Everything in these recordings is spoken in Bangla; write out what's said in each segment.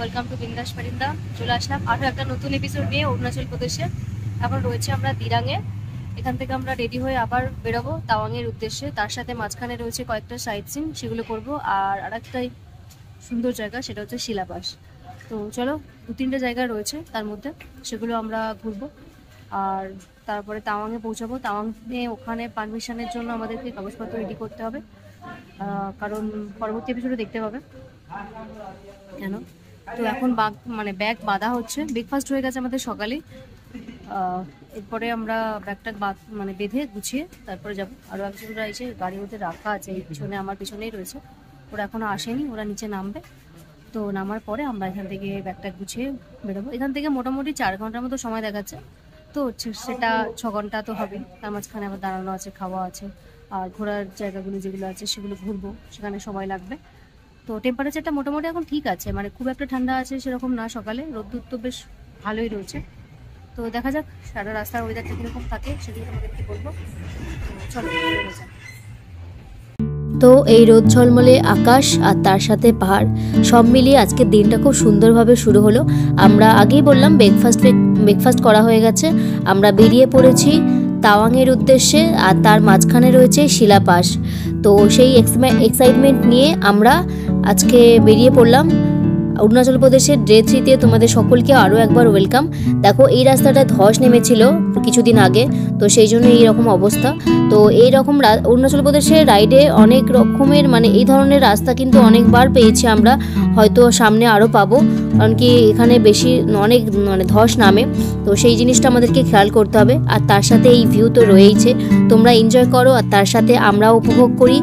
ওয়েলকাম টু বিন্দাস পারিন্দা। চলে আসলাম আরও একটা নতুন এপিসোড নিয়ে অরুণাচল প্রদেশে। এখন রয়েছে আমরা দিরাঙে। এখান থেকে আমরা রেডি হয়ে আবার বেরোবো তাওয়াংয়ের উদ্দেশ্যে। তার সাথে মাঝখানে রয়েছে কয়েকটা সাইট সিন, সেগুলো করবো। আর আরেকটাই সুন্দর জায়গা, সেটা হচ্ছে শিলাপাস। তো চলো, 2-3টে জায়গা রয়েছে তার মধ্যে, সেগুলো আমরা ঘুরবো। আর তারপরে তাওয়াংয়ে পৌঁছাবো। তাওয়াংয়ে ওখানে পারমিশনের জন্য আমাদেরকে কাগজপত্র রেডি করতে হবে, কারণ পরবর্তী এপিসোডে দেখতে পাবে কেন। তো এখন ব্যাগ বাঁধা হচ্ছে। ব্রেকফাস্ট হয়ে গেছে আমাদের সকালে। এরপরে আমরা ব্যাগটা বেঁধে গুছিয়ে তারপরে যাবো। আরও একজনরা এসে গাড়ির মধ্যে রাখা আছে, এই পিছনে, আমার পিছনেই রয়েছে। ওরা এখনও আসেনি, ওরা নিচে নামবে। তো নামার পরে আমরা এখান থেকে ব্যাগটা গুছিয়ে বেরোবো। এখান থেকে মোটামুটি 4 ঘন্টার মতো সময় দেখাচ্ছে। তো সেটা 6 ঘন্টা তো হবে। তার মাঝখানে আবার দাঁড়ানো আছে, খাওয়া আছে, আর ঘোরার জায়গাগুলো যেগুলো আছে সেগুলো ঘুরবো, সেখানে সময় লাগবে। তো টেম্পারেচারটা মোটামুটি এখন ঠিক আছে, খুব একটা ঠান্ডা আছে সেরকম না। সকালে রোদ্দুর তো বেশ ভালোই রয়েছে। তো দেখা যাক সারা রাস্তার ওয়েদারটা কীরকম থাকে, সেগুলো তোমাদেরকে বলবো। চলো বেরোনো যাক। তো এই রোদ ঝলমলে আকাশ আর তার সাথে পাহাড় সব মিলিয়ে আজকের দিনটা খুব সুন্দরভাবে শুরু হলো। আমরা আগেই বললাম ব্রেকফাস্ট করা হয়ে গেছে। আমরা বেরিয়ে পড়েছি তাওয়াংয়ের উদ্দেশ্যে, আর তার মাঝখানে রয়েছে শিলাপাস। তো সেই এক্সাইটমেন্ট নিয়ে আমরা আজকে বেরিয়ে পড়লাম অরুণাচল প্রদেশের ডে 3-তে। তোমাদের সকলকে আরও একবার ওয়েলকাম। দেখো, এই রাস্তাটা ধস নেমেছিল কিছুদিন আগে, তো সেই জন্য এইরকম অবস্থা। তো এইরকম অরুণাচল প্রদেশের রাইডে অনেক রকমের এই ধরনের রাস্তা কিন্তু অনেকবার পেয়েছি আমরা, হয়তো সামনে আরও পাবো, কারণ কি এখানে বেশি অনেক ধস নামে। তো সেই জিনিসটা আমাদেরকে খেয়াল করতে হবে। আর তার সাথে এই ভিউ তো রয়েইছে, তোমরা এনজয় করো আর তার সাথে আমরাও উপভোগ করি।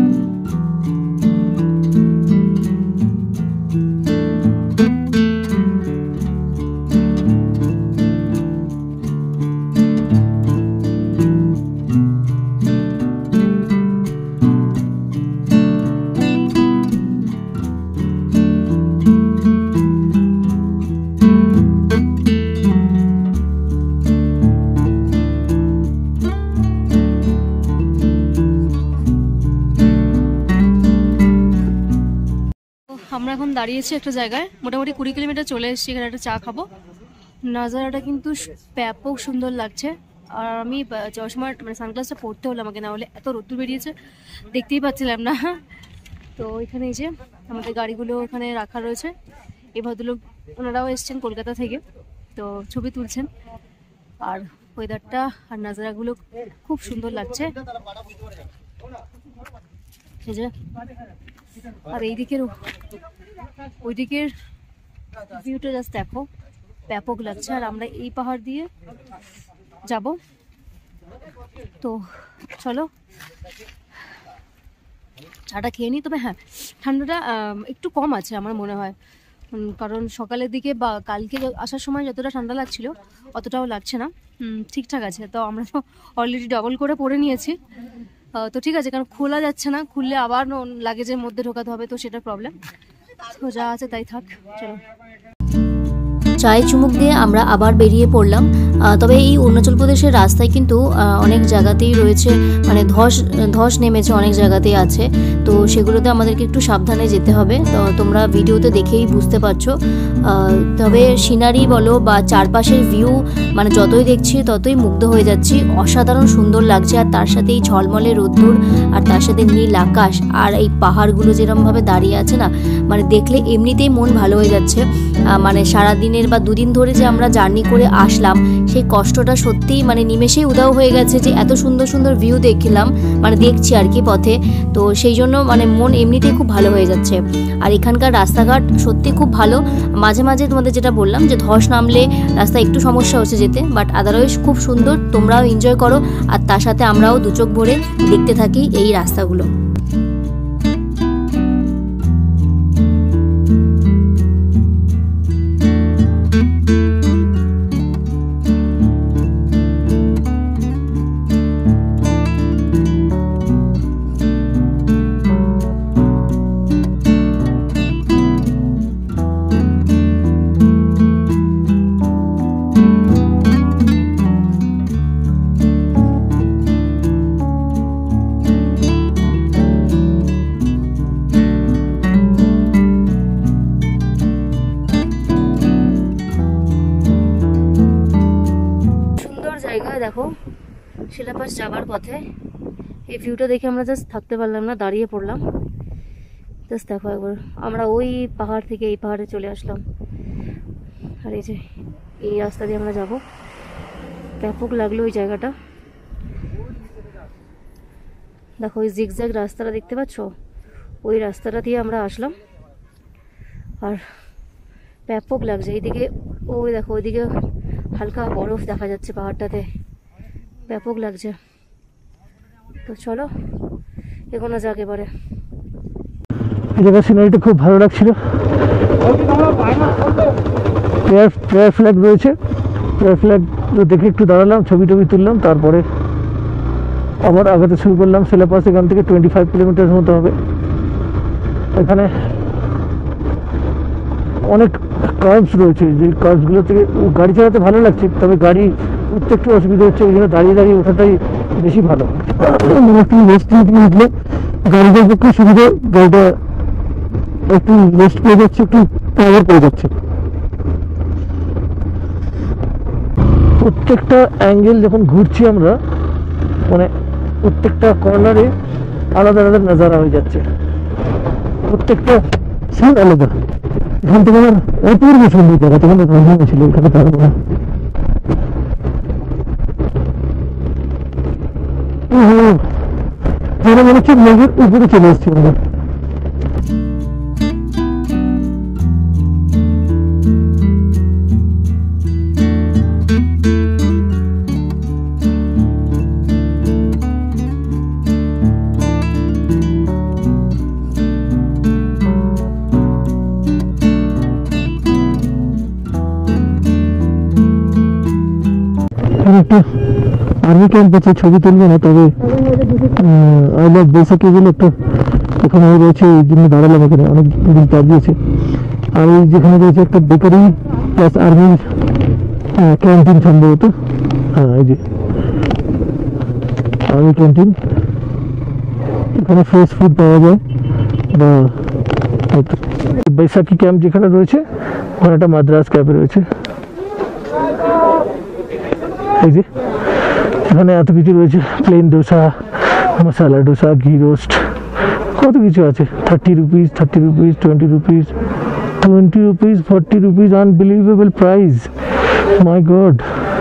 আমরা এখন দাঁড়িয়েছি একটা জায়গায়, মোটামুটি 20 কিলোমিটার চলে এসেছি। এখানে একটা চা খাবো। নাজারাটা কিন্তু ব্যাপক সুন্দর লাগছে। আর আমি যাওয়ার সময় সানগ্লাসটা পরতে হলো আমাকে, না হলে এত রোদ্দুর বেরিয়েছে, দেখতেই পাচ্ছিলাম না। তো এখানে এই যে আমাদের গাড়িগুলো এখানে রাখা রয়েছে। এই ভদ্রলোক ওনারাও এসছেন কলকাতা থেকে, তো ছবি তুলছেন। আর ওয়েদারটা আর নাজারাগুলো খুব সুন্দর লাগছে। এই যে, আর ওইদিকের ভিউটা জাস্ট দেখো, ব্যাপক লাগছে। আর আমরা এই পাহাড় দিয়ে যাব। তো চলো চাটা খেয়ে নিই। তবে হ্যাঁ, ঠান্ডাটা একটু কম আছে আমার মনে হয়, কারণ সকালের দিকে বা কালকে আসার সময় যতটা ঠান্ডা লাগছিল অতটাও লাগছে না। ঠিকঠাক আছে। তো আমরা তো অলরেডি ডবল করে পরে নিয়েছি। তো ঠিক আছে, কারণ খোলা যাচ্ছে না, খুললে আবার লাগেজের মধ্যে ঢোকাতে হবে, তো সেটা প্রবলেম। তো যা আছে তাই থাক, চলো। চায়ে চুমুক দিয়ে আমরা আবার বেরিয়ে পড়লাম। তবে এই অরুণাচল প্রদেশের রাস্তায় কিন্তু অনেক জায়গাতেই রয়েছে ধস নেমেছে, অনেক জায়গাতেই আছে। তো সেগুলোতে আমাদেরকে একটু সাবধানে যেতে হবে। তো তোমরা ভিডিওতে দেখেই বুঝতে পারছো। তবে সিনারি বলো বা চারপাশের ভিউ যতই দেখছি ততই মুগ্ধ হয়ে যাচ্ছি। অসাধারণ সুন্দর লাগছে। আর তার সাথে এই ঝলমলে রোদ্দুর, আর তার সাথে নীল আকাশ, আর এই পাহাড়গুলো যেরকমভাবে দাঁড়িয়ে আছে না, দেখলে এমনিতেই মন ভালো হয়ে যাচ্ছে। সারাদিনের বা 2 দিন ধরে যে আমরা জার্নি করে আসলাম, সেই কষ্টটা সত্যিই নিমেষেই উধাও হয়ে গেছে, যে এত সুন্দর সুন্দর ভিউ দেখলাম, দেখছি আর কি পথে। তো সেই জন্য মন এমনিতেই খুব ভালো হয়ে যাচ্ছে। আর এখানকার রাস্তাঘাট সত্যি খুব ভালো। মাঝে মাঝে তোমাদের যেটা বললাম যে ধস নামলে রাস্তা একটু সমস্যা হচ্ছে যেতে, বাট আদারওয়াইজ খুব সুন্দর। তোমরাও এনজয় করো আর তার সাথে আমরাও 2 চোখ ভরে দেখতে থাকি এই রাস্তাগুলো। শিলাপাস যাবার পথে এই ভিউটা দেখে আমরা জাস্ট থাকতে পারলাম না, দাঁড়িয়ে পড়লাম। জাস্ট দেখো একবার, আমরা ওই পাহাড় থেকে এই পাহাড়ে চলে আসলাম। আর এই যে এই রাস্তা দিয়ে আমরা যাব। ব্যাপক লাগলো ওই জায়গাটা। দেখো ওই জিগজ্যাগ রাস্তাটা দেখতে পাচ্ছ, ওই রাস্তাটা দিয়ে আমরা আসলাম। আর ব্যাপক লাগছে এইদিকে, ওই দেখো ওইদিকে হালকা বরফ দেখা যাচ্ছে পাহাড়টাতে, ব্যাপক লাগছে। তো চলো এগোনো যাক এবারে। এই জায়গার সিনারিটা খুব ভালো লাগছিল। প্রেয়ার ফ্ল্যাগ রয়েছে, প্রেয়ার ফ্ল্যাগ দেখে একটু দাঁড়ালাম, ছবি টবি তুললাম, তারপরে আবার আগাতে শুরু করলাম। শিলাপাস এখান থেকে 25 কিলোমিটার মতো হবে। এখানে অনেক কার্ভস রয়েছে, যে কার্ভসগুলো থেকে গাড়ি চালাতে ভালো লাগছে, তবে গাড়ি উঠতে একটু অসুবিধা হচ্ছে, ওই জন্য দাঁড়িয়ে দাঁড়িয়ে ওঠাটাই বেশি ভালো। একটু রেস্ট উঠলে গাড়িটার পক্ষে সুবিধা, গাড়িটা একটু রেস্ট পেয়ে যাচ্ছে, একটু পাওয়ার পেয়ে যাচ্ছে। প্রত্যেকটা অ্যাঙ্গেল যখন ঘুরছি আমরা, মানে প্রত্যেকটা কর্নারে আলাদা আলাদা নজারা হয়ে যাচ্ছে, প্রত্যেকটা সিন আলাদা। এখান থেকে আমার অপূর্ব সুন্দর জায়গা, তখন রাজধানী ছিল, এখানে পারবো না। মনে হচ্ছে মেঘের উপরে চলে এসছি আমরা। একটা আর্মি ক্যাম্প আছে, ছবি তুলবে না, তবে আই লাভ বৈশাখী বলে একটা ওখানে রয়েছে, এই জন্য দাঁড়ালাম এখানে, অনেক জিনিস দাঁড়িয়েছে। আর এই যেখানে রয়েছে একটা বেকারি প্লাস আর্মির ক্যান্টিন সম্ভবত, হ্যাঁ এই যে আর্মি ক্যান্টিন। এখানে ফ্রেশ ফুড পাওয়া যায়। বা বৈশাখী ক্যাম্প যেখানে রয়েছে, ওখানে একটা মাদ্রাস ক্যাম্প রয়েছে। এই যে এখানে এত কিছু রয়েছে, প্লেন ডোসা, মশালা ডোসা, ঘি রোস্ট, কত কিছু আছে। 30 rupees, 20 rupees, 20 rupees, 40 rupees, unbelievable price, my god.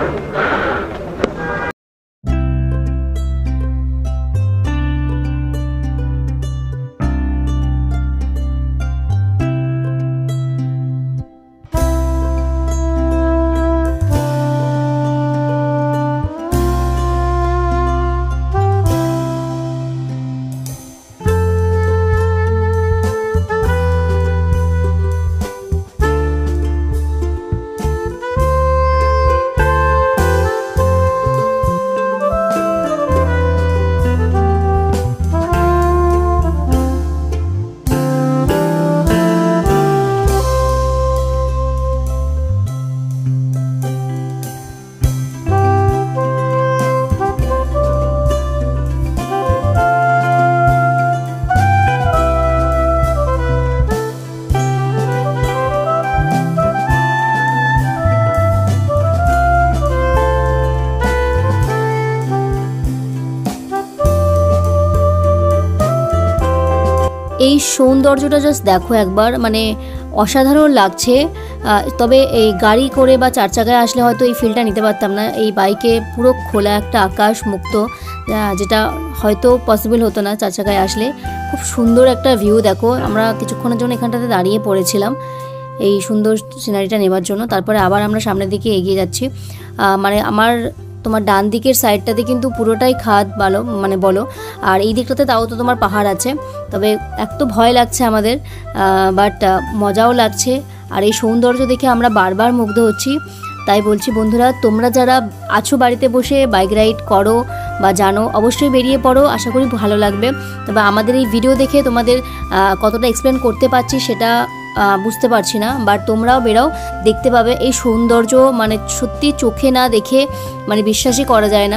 এই সৌন্দর্যটা জাস্ট দেখো একবার, মানে অসাধারণ লাগছে। তবে এই গাড়ি করে বা চার চাকায় আসলে হয়তো এই ফিলটা নিতে পারতাম না। এই বাইকে পুরো খোলা একটা আকাশ মুক্ত, যেটা হয়তো পসিবল হতো না চার চাকায় আসলে। খুব সুন্দর একটা ভিউ দেখো। আমরা কিছুক্ষণের জন্য এখানটাতে দাঁড়িয়ে পড়েছিলাম এই সুন্দর সিনারিটা নেবার জন্য। তারপরে আবার আমরা সামনের দিকে এগিয়ে যাচ্ছি। মানে তোমার ডান দিকের সাইডটাতে কিন্তু পুরোটাই খাদ বলো, আর এই দিকটাতে তাও তো তোমার পাহাড় আছে। তবে একটু ভয় লাগছে আমাদের, বাট মজাও লাগছে। আর এই সৌন্দর্য দেখে আমরা বারবার মুগ্ধ হচ্ছি। তাই বলছি বন্ধুরা, তোমরা যারা আছো বাড়িতে বসে বাইক রাইড করো বা জানো, অবশ্যই বেরিয়ে পড়ো, আশা করি ভালো লাগবে। তবে আমাদের এই ভিডিও দেখে তোমাদের কতটা এক্সপ্লেন করতে পারছি সেটা বুঝতে পারছি না, বাট তোমরাও বেরাও, দেখতে পাবে এই সৌন্দর্য। মানে সত্যি চোখে না দেখে মানে বিশ্বাসই করা যায় না।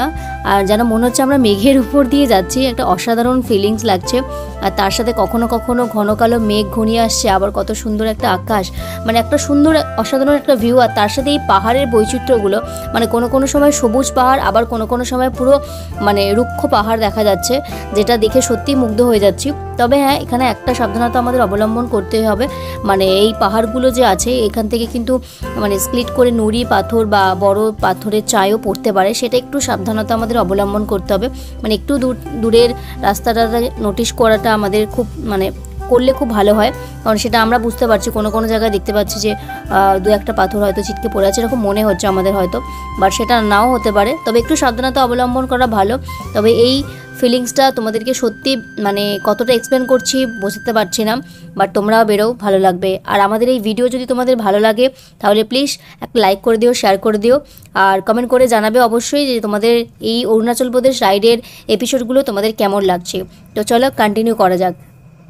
আর যেন মনে হচ্ছে আমরা মেঘের উপর দিয়ে যাচ্ছি, একটা অসাধারণ ফিলিংস লাগছে। আর তার সাথে কখনো কখনো ঘন কালো মেঘ ঘনিয়ে আসছে, আবার কত সুন্দর একটা আকাশ, মানে একটা সুন্দর অসাধারণ একটা ভিউ। আর তার সাথে এই পাহাড়ের বৈচিত্র্যগুলো, মানে কোনো সময় সবুজ পাহাড়, আবার কোনো সময় পুরো মানে রুক্ষ পাহাড় দেখা যাচ্ছে, যেটা দেখে সত্যি মুগ্ধ হয়ে যাচ্ছি। তবে হ্যাঁ, এখানে একটা সাবধানতা আমাদের অবলম্বন করতে হবে, মানে এই পাহাড়গুলো যে আছে এখান থেকে কিন্তু মানে স্প্লিট করে নুড়ি পাথর বা বড় পাথরের চাইও পড়তে পারে, সেটা একটু সাবধানতা আমাদের অবলম্বন করতে হবে। মানে একটু দূরের রাস্তাটা নোটিশ করাটা আমাদের খুব মানে করলে খুব ভালো হয়, কারণ সেটা আমরা বুঝতে পারছি কোনো জায়গায় দেখতে পাচ্ছি যে দু একটা পাথর হয়তো ছিটকে পড়ে আছে, এরকম মনে হচ্ছে আমাদের হয়তো, বাট সেটা নাও হতে পারে। তবে একটু সাবধানতা অবলম্বন করা ভালো। তবে এই ফিলিংসটা তোমাদেরকে সত্যি মানে কতটা এক্সপ্লেন করছি বোঝাতে পারছি না, বাট তোমরাও বেরো, ভালো লাগবে। আর আমাদের এই ভিডিও যদি তোমাদের ভালো লাগে তাহলে প্লিজ একটা লাইক করে দিও, শেয়ার করে দিও, আর কমেন্ট করে জানাবে অবশ্যই যে তোমাদের এই অরুণাচল প্রদেশ রাইডের এপিসোডগুলো তোমাদের কেমন লাগছে। তো চলো কন্টিনিউ করা যাক।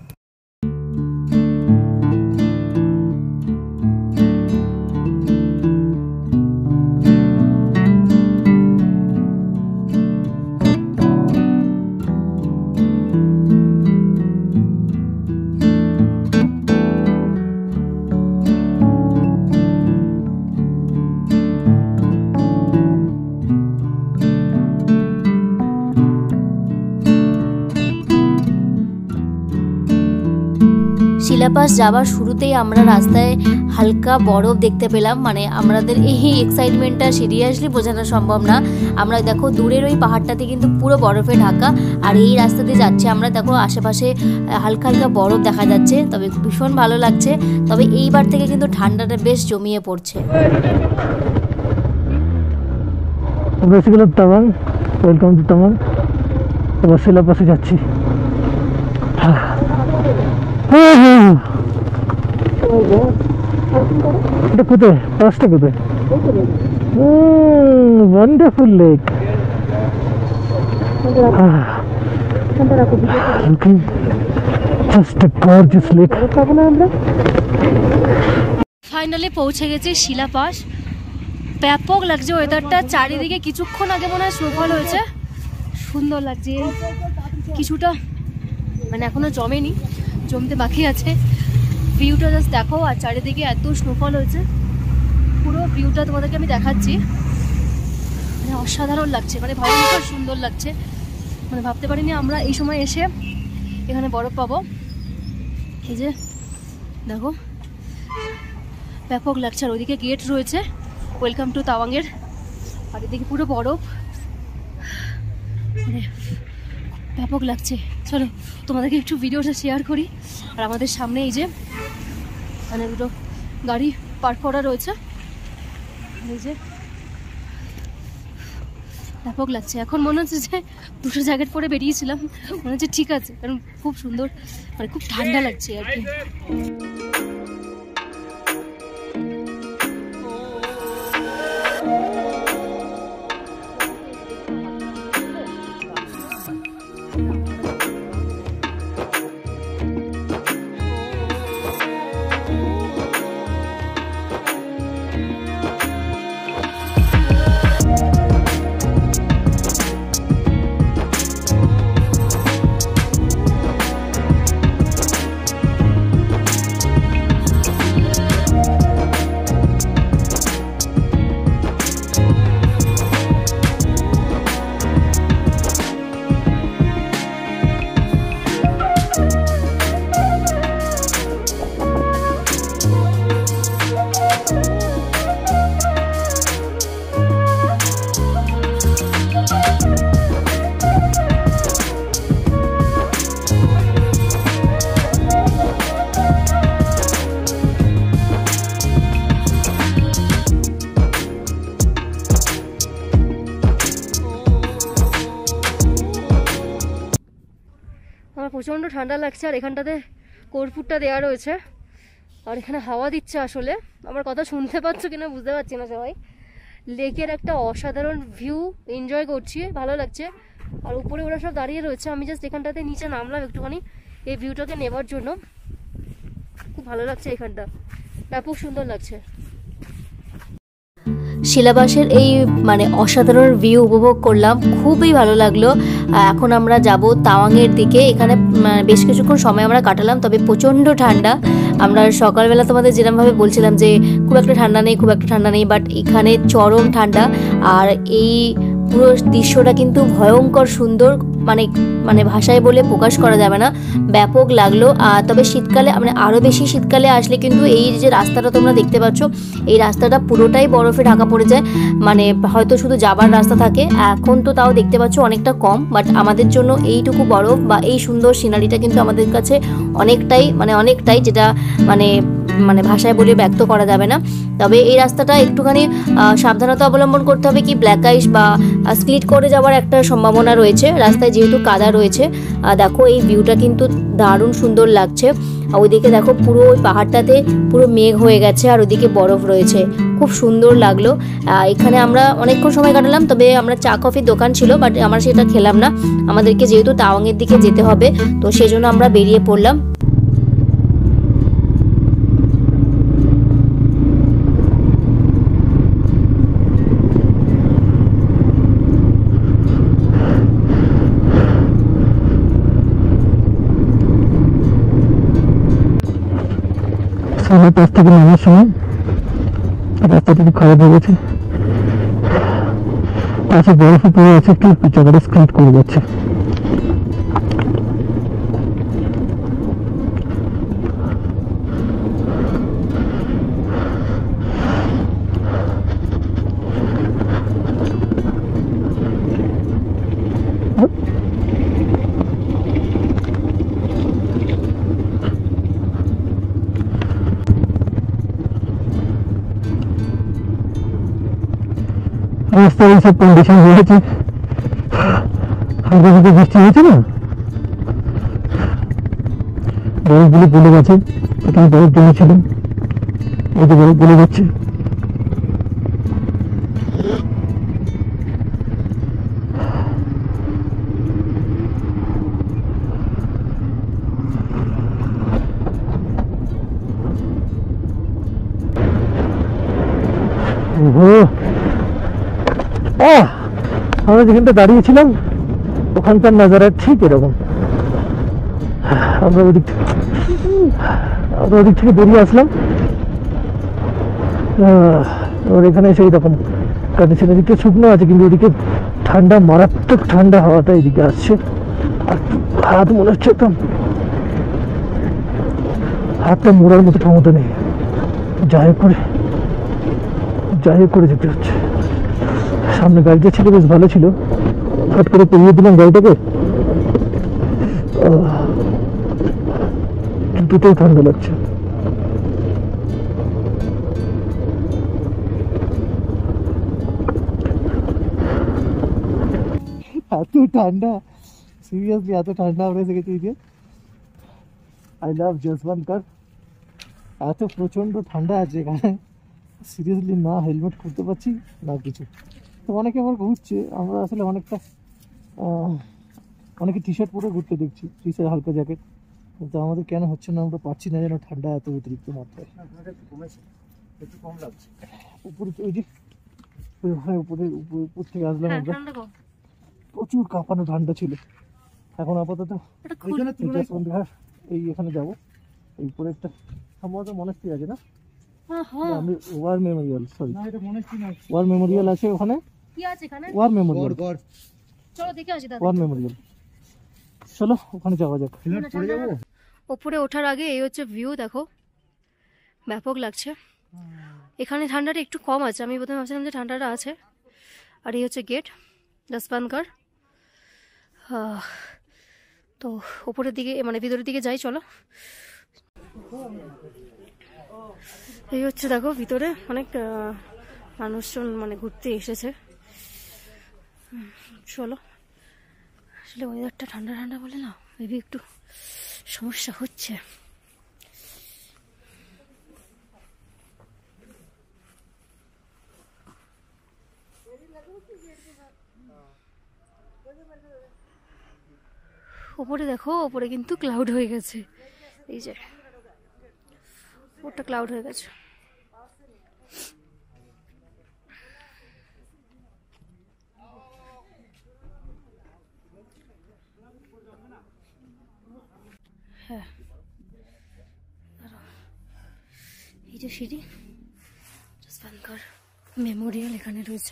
শিলাপাস যাওয়ার শুরুতেই আমরা রাস্তায় হালকা বরফ দেখতে পেলাম, মানে আমাদের এই এক্সাইটমেন্টটা সিরিয়াসলি বোঝানো সম্ভব না। আমরা দেখো দূরের ওই পাহাড়টাতে কিন্তু পুরো বরফে ঢাকা, আর এই রাস্তা দিয়ে যাচ্ছে আমরা, দেখো আশেপাশে হালকা হালকা বরফ দেখা যাচ্ছে, তবে ভীষণ ভালো লাগছে। তবে এইবার থেকে কিন্তু ঠান্ডাটা বেশ জমিয়ে পড়ছে। Tawang, welcome to Tawang. এবার শিলাপাসে যাচ্ছি। এটা কোথায়? পাঁচটা কোথায়? Wonderful lake. Just a gorgeous lake. Finally পৌঁছে গেছি শিলাপাস। ব্যাপক লাগছে ওয়েদারটা, চারিদিকে কিছুক্ষণ আগে মনে হয় স্নোফল হয়েছে, সুন্দর লাগছে। কিছুটা মানে এখনো জমেনি, জমতে বাকি আছে। ভিউটা জাস্ট দেখো, আর চারিদিকে এত স্নোফল হয়েছে, পুরো ভিউটা তোমাদেরকে আমি দেখাচ্ছি। মানে অসাধারণ লাগছে, মানে ভয়ঙ্কর সুন্দর লাগছে। মানে ভাবতে পারিনি আমরা এই সময় এসে এখানে বরফ পাবো। এই যে দেখো, ব্যাপক লাগছে। আর ওইদিকে গেট রয়েছে ওয়েলকাম টু তাওয়াংয়ের, আর এদিকে পুরো বরফ, মানে ব্যাপক লাগছে। চলো তোমাদেরকে একটু ভিডিওটা শেয়ার করি। আর আমাদের সামনে এই যে মানে দুটো গাড়ি পার্ক করা রয়েছে, এই যে ব্যাপক লাগছে। এখন মনে হচ্ছে যে দুটো জ্যাকেট পরে বেরিয়েছিলাম, মনে হচ্ছে ঠিক আছে, কারণ খুব সুন্দর, মানে খুব ঠান্ডা লাগছে আর কি। আমার প্রচণ্ড ঠান্ডা লাগছে, আর এখানটাতে কর্পূরটা দেওয়া রয়েছে, আর এখানে হাওয়া দিচ্ছে। আসলে আমার কথা শুনতে পাচ্ছ কিনা বুঝতে পারছি না সবাই। লেকের একটা অসাধারণ ভিউ এনজয় করছি, ভালো লাগছে। আর উপরে ওরা সব দাঁড়িয়ে রয়েছে, আমি জাস্ট এখানটাতে নিচে নামলাম একটুখানি এই ভিউটাকে নেবার জন্য। খুব ভালো লাগছে এখানটা, ব্যাপক সুন্দর লাগছে। শিলাবাসের এই মানে অসাধারণ ভিউ উপভোগ করলাম, খুবই ভালো লাগলো। এখন আমরা যাব তাওয়াংয়ের দিকে। এখানে বেশ কিছুক্ষণ সময় আমরা কাটালাম, তবে প্রচণ্ড ঠান্ডা। আমরা সকালবেলা তোমাদের যেরকমভাবে বলছিলাম যে খুব একটা ঠান্ডা নেই, খুব একটা ঠান্ডা নেই, বাট এখানে চরম ঠান্ডা। আর এই পুরো দৃশ্যটা কিন্তু ভয়ঙ্কর সুন্দর, মানে মানে ভাষায় বলে প্রকাশ করা যাবে না, ব্যাপক লাগলো। তবে শীতকালে মানে আরও বেশি শীতকালে আসলে কিন্তু এই যে রাস্তাটা তোমরা দেখতে পাচ্ছ, এই রাস্তাটা পুরোটাই বরফে ঢাকা পড়ে যায়। মানে হয়তো শুধু যাবার রাস্তা থাকে, এখন তো তাও দেখতে পাচ্ছ অনেকটা কম, বাট আমাদের জন্য এইটুকু বরফ বা এই সুন্দর সিনারিটা কিন্তু আমাদের কাছে অনেকটাই যেটা মানে ভাষায় বলে ব্যক্ত করা যাবে না। তবে এই রাস্তাটা একটুখানি সাবধানতা অবলম্বন করতে হবে, কি ব্ল্যাক আইস বা স্লিড করে যাওয়ার একটা সম্ভাবনা রয়েছে রাস্তায়, যেহেতু কাদা রয়েছে। দেখো এই ভিউটা কিন্তু দারুণ সুন্দর লাগছে। ওইদিকে দেখো পুরো ওই পাহাড়টাতে পুরো মেঘ হয়ে গেছে, আর ওইদিকে বরফ রয়েছে, খুব সুন্দর লাগলো। এখানে আমরা অনেকক্ষণ সময় কাটালাম, তবে আমরা চা কফির দোকান ছিল, বাট আমরা সেটা খেলাম না। আমাদেরকে যেহেতু তাওয়াংয়ের দিকে যেতে হবে, তো সেজন্য আমরা বেরিয়ে পড়লাম। পাশ থেকে নামার সময় রাস্তাটা খুব খারাপ হয়ে গেছে, পাশে বরফে পড়ে আছে, একটু জায়গাটা স্ক্রিট করে যাচ্ছে। রাস্তার এইসব কন্ডিশন হয়েছে, হালকা হালকা বৃষ্টি হয়েছে না, বরফগুলো গলে গেছে। প্রথমে বরফ জমেছিলাম, ওই যে বরফ গলে যাচ্ছে। আমরা যেখানটা দাঁড়িয়েছিলাম ওখানকার নাজারা ঠিক এরকম। আমরা ওদিক থেকে বেরিয়ে আসলাম, ওর এখানে সেই রকম কন্ডিশন। এদিকে শুকনো আছে, কিন্তু ওদিকে ঠান্ডা, মারাত্মক ঠান্ডা হাওয়াটা এদিকে আসছে। আর হাত মনে হচ্ছে একদম, হাতটা মোড়ার মতো ক্ষমতা নেই, যাই করে যেতে হচ্ছে। সামনে গাড়িটা ছিল, বেশ ভালো ছিল, হঠাৎ করে পেরিয়ে দিলাম গাড়িটাকে। জুতোতেও ঠান্ডা লাগছে। এত ঠান্ডা, সিরিয়াসলি এত ঠান্ডা আমরা দেখেছি যে আই লাভ জসবন্তকার। এত প্রচন্ড ঠান্ডা আছে এখানে, সিরিয়াসলি না হেলমেট খুলতে পারছি না কিছু। তো অনেকে আবার ঘুরছে, আমরা আসলে অনেকে টি শার্ট পরে ঘুরতে দেখছি, টি শার্ট হালকা জ্যাকেট, কিন্তু আমাদের কেন হচ্ছে না, আমরা পাচ্ছি না যেন ঠান্ডা এত অতিরিক্ত মাত্রায়। একটু কম লাগছে উপরে, ওই যে উপর থেকে আসলাম আমরা, প্রচুর কাঁপানো ঠান্ডা ছিল। এখন আপাতত এই এখানে যাবো, এই উপরে একটা সম্ভবত মনেস্ট্রি আছে না, আমি war memorial, sorry war memorial আছে ওখানে। কি আছে এখানে? ওয়ার মেমোরিয়াল, চলো দেখে আসি দাদা। ওয়ার মেমোরিয়াল, চলো ওখানে যাওয়া যাক। উপরে ওঠার আগে এই হচ্ছে ভিউ, দেখো ব্যাপক লাগছে। এখানে ঠান্ডাটা একটু কম আছে, আমি প্রথমে ভাবছিলাম যে ঠান্ডাটা আছে। আর এই হচ্ছে গেট জসবন্তকার। তো উপরের দিকে মানে ভিতরের দিকে যাই, চলো। এই হচ্ছে দেখো ভিতরে অনেক মানুষজন মানে ঘুরতে এসেছে। চলো, আসলে ওয়েদারটা ঠান্ডা ঠান্ডা বলে না, মেবি একটু সমস্যা হচ্ছে। ওপরে দেখো, ওপরে কিন্তু ক্লাউড হয়ে গেছে, এই যে ওটা ক্লাউড হয়ে গেছে। হ্যাঁ, এই যে সিঁড়ি, জসবন্তকার মেমোরিয়াল এখানে রয়েছে।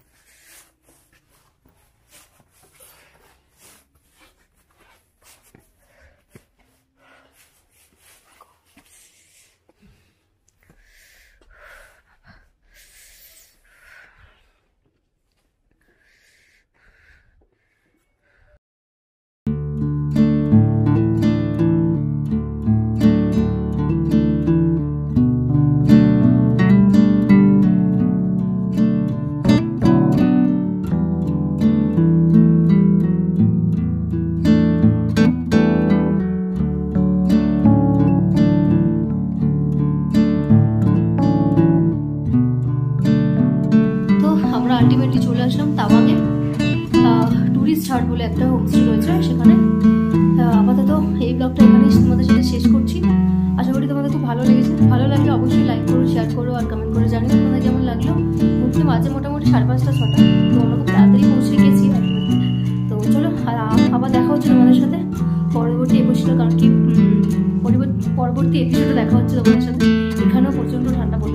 আলটিমেটলি চলে আসলাম তাওয়াঙে। টুরিস্ট হাট বলে একটা হোমস্টে রয়েছে সেখানে। আপাতত এই ব্লগটা এখানেই তোমাদের সাথে শেষ করছি। আশা করি তোমাদের খুব ভালো লেগেছে। ভালো লাগলে অবশ্যই লাইক করো, শেয়ার করো আর কমেন্ট করে জানিও তোমাদের কেমন লাগলো। ঘুরতে মাঝে মোটামুটি 5:30-6টা, তো আমরা খুব তাড়াতাড়ি পৌঁছে গেছি। তো চলো আবার দেখা হচ্ছে তোমাদের সাথে পরবর্তী এপিসোডে, কারণ কি পরবর্তী এপিসোডে দেখা হচ্ছে তোমাদের সাথে। এখানেও প্রচণ্ড ঠান্ডা পড়ছে।